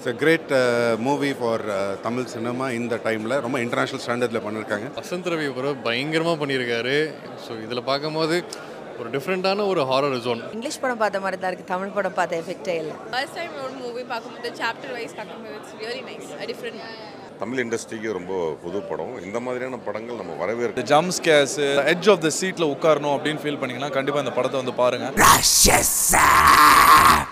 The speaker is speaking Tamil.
It's a great movie for Tamil cinema இந்த டைமில் ரொம்ப இன்டர்நேஷ்னல் ஸ்டாண்டர்டில் பண்ணியிருக்காங்க. வசந்த் ரவி ப்ரோ பயங்கரமாக பண்ணியிருக்காரு. ஸோ இதில் பார்க்கும்போது ஒரு டிஃப்ரெண்ட்டான ஒரு ஹாரர் ஜோன். இங்கிலீஷ் படம் பார்த்த மாதிரி தான் இருக்குது, தமிழ் படம் பார்த்த எஃபெக்டே இல்லை. ஃபர்ஸ்ட் டைம் ஒரு மூவி பார்க்கும்போது சாப்டர் வைஸ் பார்க்கும்போது it's really nice, different. Tamil இண்டஸ்ட்ரிக்கு ரொம்ப புது படம். இந்த மாதிரியான படங்கள் நம்ம வரவேற்க. Jump scares, edge of the சீட்டில் உட்காரணும் அப்படின்னு ஃபீல் பண்ணிங்கன்னா கண்டிப்பாக இந்த படத்தை வந்து பாருங்கள்.